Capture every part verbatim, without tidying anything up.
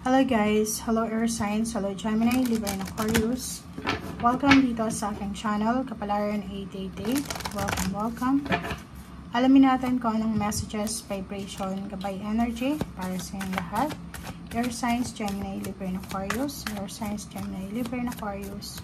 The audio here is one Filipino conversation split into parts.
Hello guys, hello Air Signs, hello Gemini, Libra, and Aquarius. Welcome dito sa aking channel, Kapalaran eight eight eight. Welcome, welcome. Alamin natin kung anong messages, vibration, gabay energy para sa inyong lahat. Air Signs, Gemini, Libra, and Aquarius. Air Signs, Gemini, Libra, and Aquarius.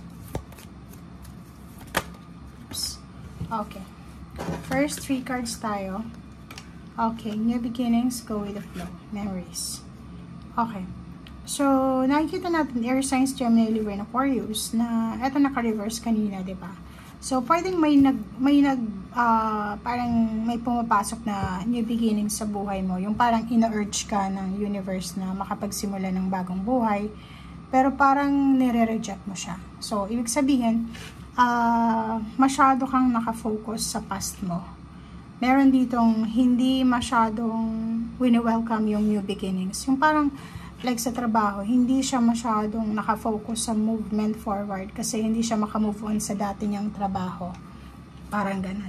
Oops. Okay. First three cards tayo. Okay, new beginnings, go with the flow. Memories. Okay. So, nakikita natin Air Signs, Gemini, Libra, and Aquarius na eto naka-reverse kanina, di ba? So, pwedeng may nag, may nag, uh, parang may pumapasok na new beginning sa buhay mo. Yung parang ina-urge ka ng universe na makapagsimula ng bagong buhay. Pero parang nire-reject mo siya. So, ibig sabihin, uh, masyado kang nakafocus sa past mo. Meron ditong hindi masyadong wini-welcome yung new beginnings. Yung parang, like sa trabaho, hindi siya masyadong nakafocus sa movement forward kasi hindi siya makamove on sa dati niyang trabaho. Parang ganun.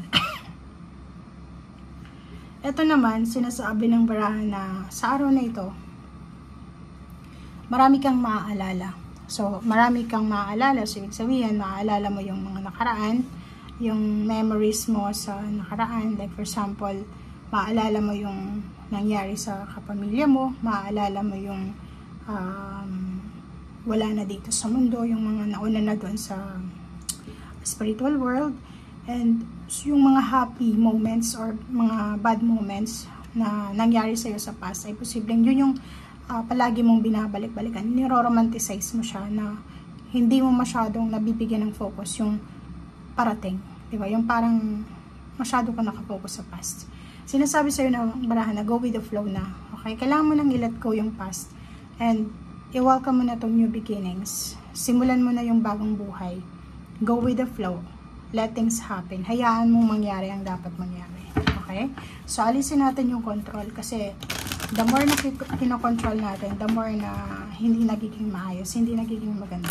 Ito naman, sinasabi ng barahan na sa araw na ito, marami kang maaalala. So, marami kang maaalala. So, ibig sabihin, maaalala mo yung mga nakaraan, yung memories mo sa nakaraan. Like, for example, maaalala mo yung nangyari sa kapamilya mo, maaalala mo yung um, wala na dito sa mundo, yung mga nauna na doon sa spiritual world, and yung mga happy moments or mga bad moments na nangyari sa'yo sa past, ay posibleng yun yung uh, palagi mong binabalik-balikan, niro-romanticize mo siya na hindi mo masyadong nabibigyan ng focus yung parating, diba? Yung parang masyado ka nakafocus sa past. Sinasabi sa'yo na barahan na go with the flow na. Okay? Kailangan mo nang i-let go yung past. And i-welcome mo na itong new beginnings. Simulan mo na yung bagong buhay. Go with the flow. Let things happen. Hayaan mong mangyari ang dapat mangyari. Okay? So, alisin natin yung control. Kasi the more na kinokontrol natin, the more na hindi nagiging maayos, hindi nagiging maganda.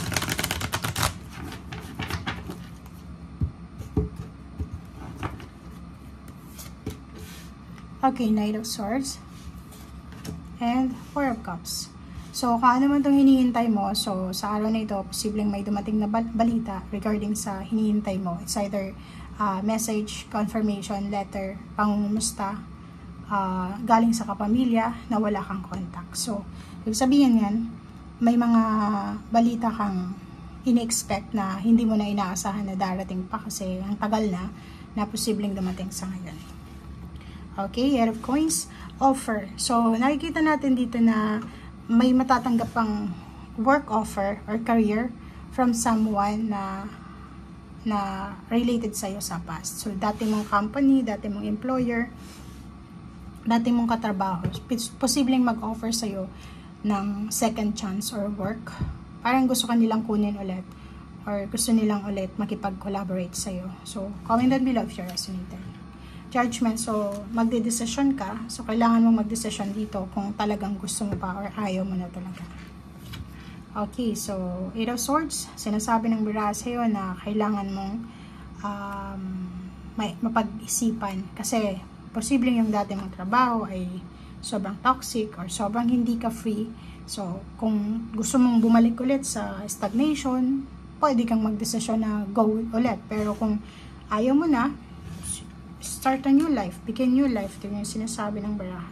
Okay, Knight of Swords and Four of Cups. So, kung ano man itong hinihintay mo, so sa araw na ito, posibleng may dumating na balita regarding sa hinihintay mo. It's either uh, message, confirmation, letter, pangumusta, uh, galing sa kapamilya na wala kang contact. So, ibig sabihin yan, may mga balita kang ini-expect na hindi mo na inaasahan na darating pa kasi ang tagal na na posibleng dumating sa ngayon. Okay, Eight of Coins, offer. So, nakikita natin dito na may matatanggap pang work offer or career from someone na na related sa'yo sa past. So, dati mong company, dati mong employer, dati mong katrabaho, posibleng mag-offer sa'yo ng second chance or work. Parang gusto ka nilang kunin ulit or gusto nilang ulit makipag-collaborate sa'yo. So, comment down below if you're resonated. Judgment, so magde-decision ka, so kailangan mo mag-decision dito kung talagang gusto mo pa or ayaw mo na talaga. Okay, so Eight of Swords, sinasabi ng baraha sa'yo na kailangan mong um, may, mapag-isipan kasi posibleng yung dati mong trabaho ay sobrang toxic or sobrang hindi ka free. So kung gusto mong bumalik ulit sa stagnation, pwede kang mag-decision na go ulit, pero kung ayaw mo na, start a new life, begin new life. Ito yung sinasabi ng baraha.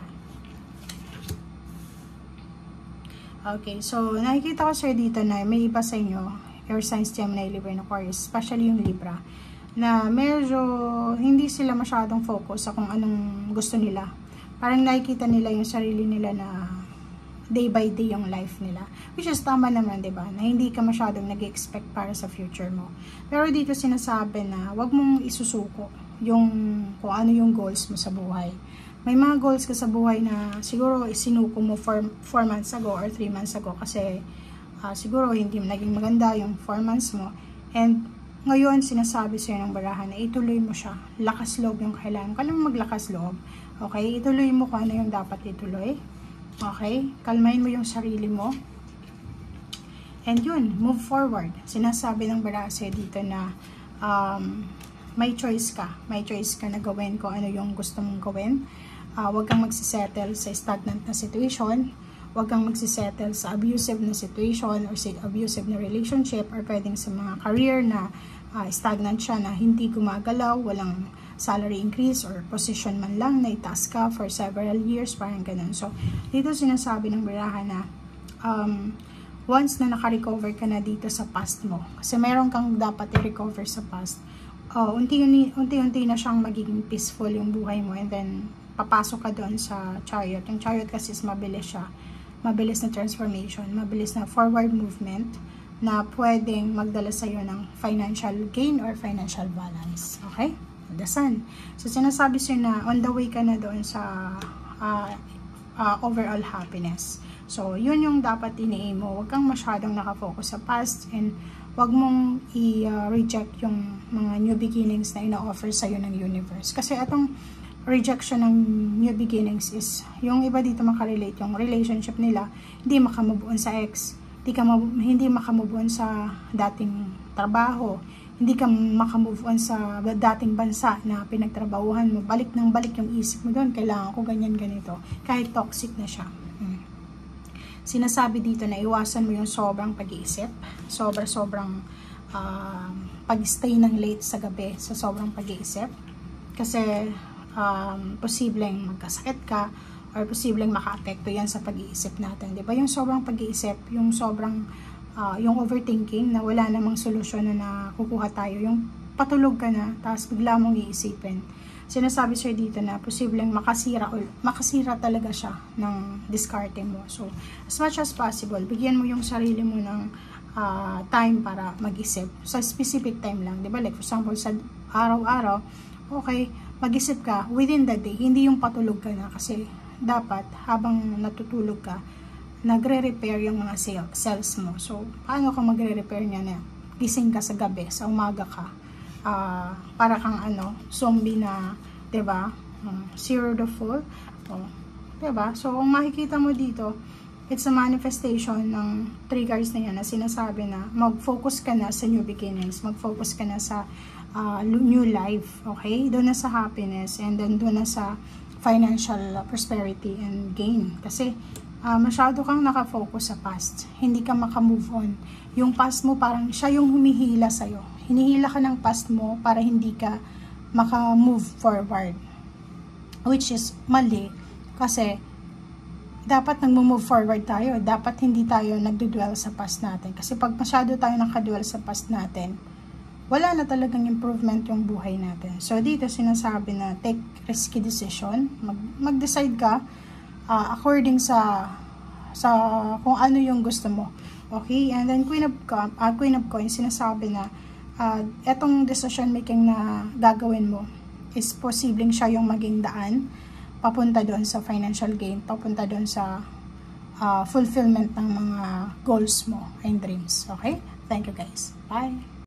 Okay, so nakikita ko sir dito na may iba sa inyo, Air Signs, Gemini, Libra, and Aquarius, especially yung Libra, na medyo hindi sila masyadong focus sa kung anong gusto nila. Parang nakikita nila yung sarili nila na day by day yung life nila. Which is tama naman, diba? Na hindi ka masyadong nag-expect para sa future mo. Pero dito sinasabi na wag mong isusuko yung kung ano yung goals mo sa buhay. May mga goals ka sa buhay na siguro isinuko mo four months ago or three months ago kasi uh, siguro hindi naging maganda yung four months mo. And ngayon sinasabi sa'yo ng barahan na ituloy mo siya. Lakas loob yung kailangan. Kailan mo maglakas loob? Okay? Ituloy mo kung ano yung dapat ituloy. Okay? Kalmahin mo yung sarili mo. And yun, move forward. Sinasabi ng baraha sa'yo dito na um, may choice ka. May choice ka na gawin kung ano yung gusto mong gawin. Uh, huwag kang magsisettle sa stagnant na situation. Huwag kang magsisettle sa abusive na situation or sa abusive na relationship, or pwedeng sa mga career na uh, stagnant siya, na hindi gumagalaw, walang salary increase or position man lang na itaas ka for several years, parang ganun. So, dito sinasabi ng birahan na um, once na naka-recover ka na dito sa past mo, kasi meron kang dapat i-recover sa past, uh, unti-unti na siyang magiging peaceful yung buhay mo, and then papasok ka doon sa chariot. Yung chariot kasi is mabilis siya. Mabilis na transformation, mabilis na forward movement na pwedeng magdala sa'yo ng financial gain or financial balance. Okay? The sun. So, sinasabi sa'yo na on the way ka na doon sa uh, uh, overall happiness. So, yun yung dapat ini-aim mo. Huwag kang masyadong nakafocus sa past, and huwag mong i-reject uh, yung mga new beginnings na ina-offer sa'yo ng universe. Kasi atong rejection ng new beginnings is, yung iba dito makarelate, yung relationship nila, hindi makamove on sa ex, hindi, ka hindi makamove on sa dating trabaho, hindi ka makamove on sa dating bansa na pinagtrabahuhan mo, balik ng balik yung isip mo doon, kailangan ko ganyan ganito, kahit toxic na siya. Hmm. Sinasabi dito na iwasan mo yung sobrang pag-iisip, sobra-sobrang uh, pag-stay ng late sa gabi sa sobrang pag-iisip, kasi Um, posibleng magkasakit ka, or posibleng maka-apekto yan sa pag-iisip natin, di ba? Yung sobrang pag-iisip, yung sobrang uh, yung overthinking na wala namang solusyon na nakukuha tayo, yung patulog ka na tapos bigla mong iisipin. Sinasabi sir dito na posibleng makasira o makasira talaga siya ng discarding mo. So as much as possible, bigyan mo yung sarili mo ng uh, time para mag-isip sa specific time lang, di ba? Like for example, sa araw-araw, okay, mag-isip ka within the day, hindi yung patulog ka na, kasi dapat habang natutulog ka, nagre-repair yung mga cell, cells mo. So, paano ka magre-repair niya na gising ka sa gabi, sa umaga ka, uh, para kang ano, zombie na, diba, um, zero the full, oh, diba? So, kung makikita mo dito, it's a manifestation ng triggers na yan na sinasabi na mag-focus ka na sa new beginnings, mag-focus ka na sa Uh, new life, okay? Doon na sa happiness, and then doon na sa financial prosperity and gain. Kasi uh, masyado kang nakafocus sa past, hindi ka makamove on. Yung past mo parang siya yung humihila sa'yo. Hinihila ka ng past mo para hindi ka makamove forward, which is mali, kasi dapat nag-move forward tayo. Dapat hindi tayo nagdudwell sa past natin, kasi pag masyado tayo nakadwell sa past natin, wala na talagang improvement yung buhay natin. So, dito sinasabi na take risky decision. Mag, mag-decide ka uh, according sa sa kung ano yung gusto mo. Okay? And then, Queen of, uh, Queen of Coins, sinasabi na uh, etong decision making na gagawin mo is posibleng siya yung maging daan papunta doon sa financial gain, papunta doon sa uh, fulfillment ng mga goals mo and dreams. Okay? Thank you guys. Bye!